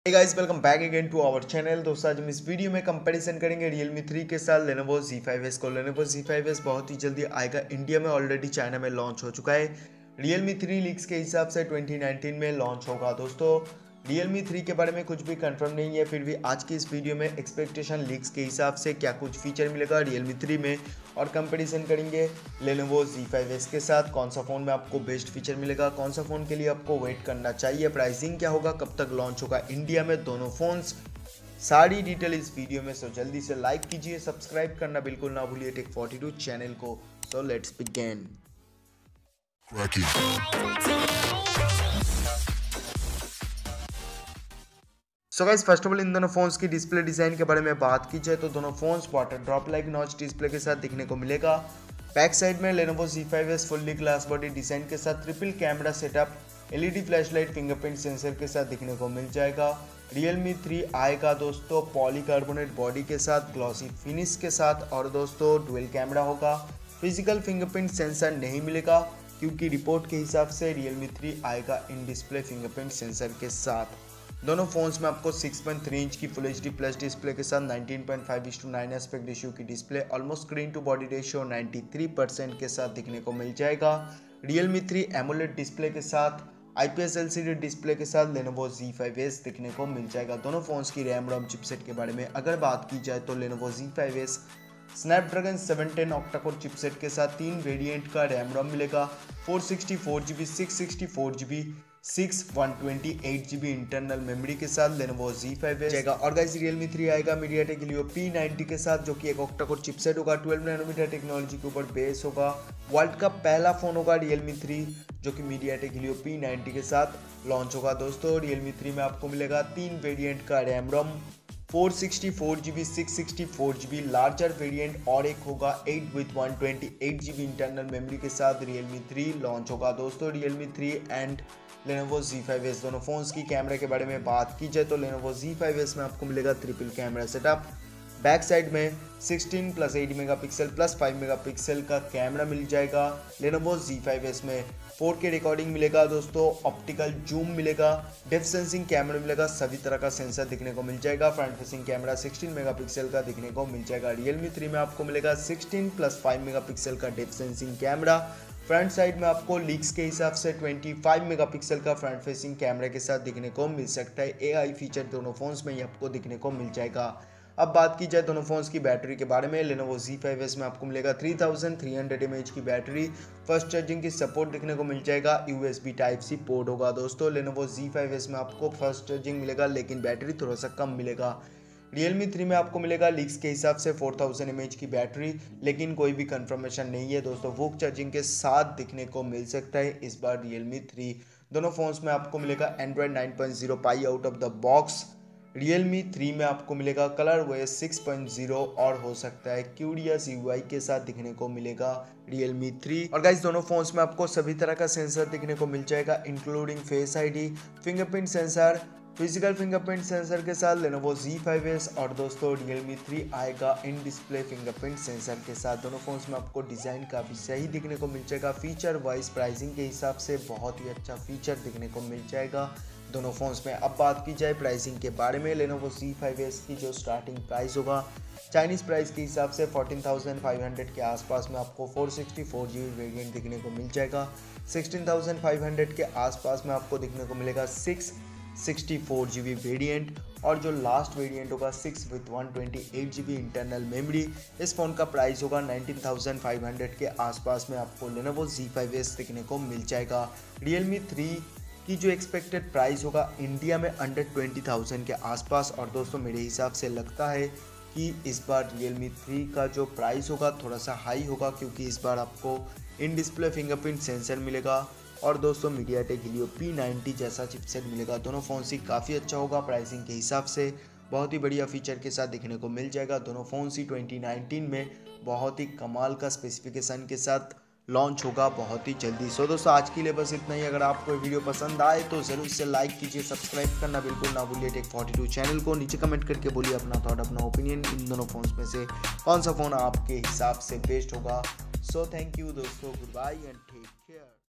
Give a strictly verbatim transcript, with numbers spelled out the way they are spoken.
Hey guys, welcome back again to our channel। दोस्तों आज हम इस वीडियो में कंपैरिजन करेंगे Realme थ्री के साथ Lenovo Z फाइव एस को। Lenovo Z फाइव एस बहुत ही जल्दी आएगा, इंडिया में ऑलरेडी चाइना में लॉन्च हो चुका है। Realme थ्री लीक्स के हिसाब से ट्वेंटी नाइनटीन में लॉन्च होगा। दोस्तों Realme थ्री के बारे में कुछ भी कंफर्म नहीं है, फिर भी आज की इस वीडियो में एक्सपेक्टेशन लीक्स के हिसाब से क्या कुछ फीचर मिलेगा Realme थ्री में और कंपैरिजन करेंगे Lenovo Z फाइव एस के साथ। कौन सा फ़ोन में आपको बेस्ट फीचर मिलेगा, कौन सा फ़ोन के लिए आपको वेट करना चाहिए, प्राइसिंग क्या होगा, कब तक लॉन्च होगा इंडिया में दोनों फ़ोन्स, सारी डिटेल इस वीडियो में। सो जल्दी से लाइक कीजिए, सब्सक्राइब करना बिल्कुल ना भूलिए टेक फोर्टी टू चैनल को। So let's begin. So guys first of all इन दोनों फोन्स की डिस्प्ले डिज़ाइन के बारे में बात की जाए तो दोनों phones water drop like notch display के साथ दिखने को मिलेगा। बैक साइड में Lenovo Z five S fully glass body design के साथ triple camera setup, LED flashlight, fingerprint sensor के साथ दिखने को मिल जाएगा। Realme थ्री आएगा दोस्तों पॉलीकार्बोनेट बॉडी के साथ, ग्लॉसी फिनिश के साथ और दोस्तों डुअल कैमरा होगा। फिजिकल फिंगरप्रिंट सेंसर नहीं मिलेगा क्योंकि रिपोर्ट के हिसाब से Realme थ्री आएगा इन डिस्प्ले फिंगरप्रिंट सेंसर के साथ। दोनों फोन्स में आपको सिक्स पॉइंट थ्री इंच की full H D plus display के साथ nineteen point five is to nine aspect ratio की display, almost screen to body ratio ninety three percent के साथ दिखने को मिल जाएगा। Realme थ्री एमोलेड डिस्प्ले के साथ, आईपीएस एलसीडी डिस्प्ले के साथ Lenovo Z फाइव एस दिखने को मिल जाएगा। दोनों फोन्स की रैम रोम चिपसेट के बारे में अगर बात की जाए तो Lenovo Z five S Snapdragon seven ten octa core chipset के साथ तीन वेरिएंट का रैम रोम मिलेगा, four sixty four GB, six sixty four GB, six one twenty eight GB internal memory के साथ Lenovo Z फाइव एस जाएगा। और guys Realme three आएगा MediaTek Helio पी नाइंटी के साथ जो कि एक ऑक्टा-कोर चिपसेट होगा, ट्वेल्व नैनोमीटर टेक्नोलॉजी के ऊपर बेस होगा। वर्ल्ड का पहला फोन होगा Realme थ्री जो कि MediaTek Helio पी नाइंटी के साथ लॉन्च होगा। दोस्तों Realme थ्री में आपको मिलेगा तीन वेरिएंट का RAM ROM, four sixty four GB, six sixty four GB larger variant और एक होगा eight with one twenty eight GB internal memory के साथ Realme थ्री लॉन्च होगा। दोस्तों Realme three and Lenovo Z five S दोनों phones की camera के बारे में बात की जाए तो Lenovo Z फाइव एस में आपको मिलेगा triple camera setup. Back side में sixteen plus eight megapixel plus five megapixel का कैमरा मिल जाएगा। Lenovo Z फाइव एस में फोर के रिकॉर्डिंग मिलेगा दोस्तों, ऑप्टिकल जूम मिलेगा, डेप्थ सेंसिंग कैमरा मिलेगा, सभी तरह का सेंसर दिखने को मिल जाएगा। Front facing camera sixteen megapixel का दिखने को मिल जाएगा। Realme थ्री में आपको मिलेगा सिक्सटीन प्लस फाइव मेगापिक्सल का depth sensing camera. Front side में आपको लीक्स के हिसाब से ट्वेंटी फाइव मेगापिक्सल का फ्रंट फेसिंग कैमरा के साथ दिखने को मिल सकता है। एआई फीचर दोनों फोन्स में ही आपको दिखने को मिल जाएगा। अब बात की जाए दोनों फोन्स की बैटरी के बारे में, Lenovo Z फाइव एस में आपको मिलेगा three thousand three hundred M A H की बैटरी, फर्स्ट चार्जिंग की सपोर्ट दिखने को मिल जाएगा, यूएसबी टाइप सी पोर्ट होगा। दोस्तों Lenovo Z फाइव एस में आपको फर्स्ट चार्जिंग मिलेगा लेकिन बैटरी थोड़ा सा कम मिलेगा। Realme थ्री में आपको मिलेगा लीक्स के हिसाब से four thousand M A H की बैटरी, लेकिन कोई भी कंफर्मेशन नहीं है दोस्तों, वुक चार्जिंग के साथ दिखने को मिल सकता है इस बार Realme थ्री। दोनों फोन्स में आपको मिलेगा Android nine point zero pie out of the box. Realme three में आपको मिलेगा Color OS six point zero और हो सकता है क्यूरियस यूआई के साथ दिखने को मिलेगा Realme थ्री। और गाइस दोनों फोन्स में आपको सभी तरह का सेंसर दिखने को मिल जाएगा including face ID, fingerprint sensor, physical fingerprint sensor के साथ Lenovo Z फाइव एस और दोस्तों Realme थ्री आएगा इन डिस्प्ले फिंगरप्रिंट सेंसर के साथ। दोनों फोन्स में आपको डिज़ाइन काफ़ी सही दिखने को मिल जाएगा। फीचर वाइज प्राइसिंग के हिसाब से बहुत ही अच्छा फीचर दिखने को मिल जाएगा दोनों फोन्स में। अब बात की जाए प्राइसिंग के बारे में, Lenovo Z फाइव एस की जो स्टार्टिंग प्राइस होगा चाइनीज़ प्राइस के हिसाब से फोर्टीन थाउजेंड फाइव हंड्रेड के आसपास में आपको four sixty four GB variant दिखने को मिल जाएगा। सिक्सटीन थाउजेंड फाइव हंड्रेड के आसपास में आपको दिखने को मिलेगा six sixty four GB variant और जो लास्ट वेरिएंट होगा six with one twenty eight GB internal memory. इस फ़ोन का प्राइस होगा नाइनटीन थाउजेंड फाइव हंड्रेड के आसपास में आपको Lenovo Z फाइव एस दिखने को मिल जाएगा। Realme थ्री की जो एक्सपेक्टेड प्राइस होगा इंडिया में अंडर ट्वेंटी थाउजेंड के आसपास और दोस्तों मेरे हिसाब से लगता है कि इस बार Realme थ्री का जो प्राइस होगा थोड़ा सा हाई होगा क्योंकि इस बार आपको इन डिस्प्ले फिंगरप्रिंट सेंसर मिलेगा और दोस्तों MediaTek Helio पी नाइंटी जैसा चिपसेट मिलेगा। दोनों फ़ोन ही काफ़ी अच्छा होगा, प्राइसिंग के हिसाब से बहुत ही बढ़िया फीचर के साथ दिखने को मिल जाएगा। दोनों फ़ोन ही ट्वेंटी नाइनटीन में बहुत ही कमाल का स्पेसिफिकेशन के साथ लॉन्च होगा बहुत ही जल्दी। सो दोस्तों आज के लिए बस इतना ही। अगर आपको वीडियो पसंद आए तो ज़रूर इसे लाइक कीजिए, सब्सक्राइब करना बिल्कुल ना भूलिए टेक फोर्टी टू चैनल को। नीचे कमेंट करके बोलिए अपना थॉट, अपना ओपिनियन, इन दोनों फ़ोन्स में से कौन सा फ़ोन आपके हिसाब से बेस्ट होगा। सो थैंक यू दोस्तों, good bye and take care.